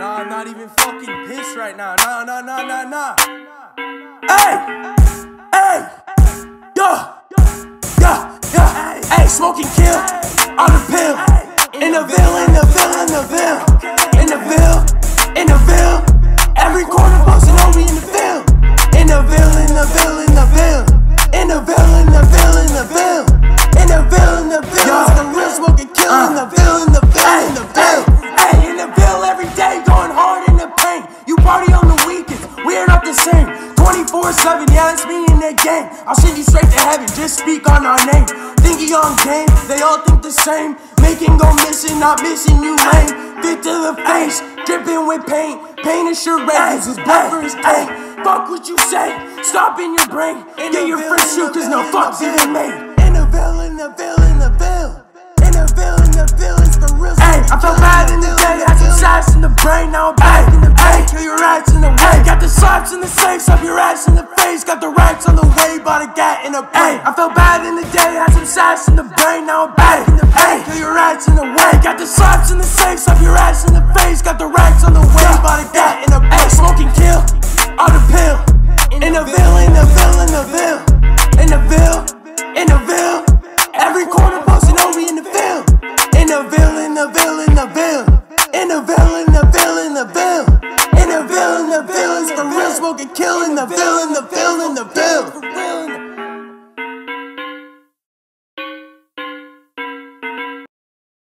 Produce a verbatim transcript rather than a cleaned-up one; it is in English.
Nah, I'm not even fucking pissed right now. Nah, nah, nah, nah, nah. Hey! Hey! Yo! Yeah! Yeah! Hey, smoking kill on the pill. In the Ville, in the Ville, in the Ville. In the Ville, in the Ville. Every corner posted on me in the Ville. In the Ville, in the Ville, in the Ville. In the Ville, in the Ville, in the Ville. In the Ville, in the Ville. It's the real smoking kill in the Ville, in the Ville, in the Ville. Hey, in the Ville every day, going hard in the paint. You party on the weekends, we're not the same. twenty-four seven, yeah, it's me in that game. I'll send you straight to heaven, just speak on our name. Thinking on game, they all think the same. Making go missing, not missing you lame. Fit to the face, dripping with paint. Paint is your red, his blood for his tank. Fuck what you say, stop in your brain. Get your first shoot, cause no fuck's even made. In the Ville, in the Ville, in the Ville. In the Ville, in the Ville, it's the real. Hey, I felt bad in the day, had some sass in the brain. Now I'm back in the bay, kill your rats in the way. Got the slaps in the safe, slap your ass in the face. Got the racks on the way, bought a gat in a bay. I felt bad in the day, had some sass in the brain. Now I'm back in the bay, kill your rats in the way. Got the slaps in the safe, slap your ass in the face. Got the racks on the way, bought a gat in a bay. Smoking kill on the pill. In the Ville, in the Ville, in the Ville. In the Ville, in the Ville. Every corner posting on me in the Ville. In the Ville, in the Ville, in the Ville. In the Ville, in the Ville, in the Ville. In the Ville, in the Ville. It's the real smoking kill in the Ville, in the Ville.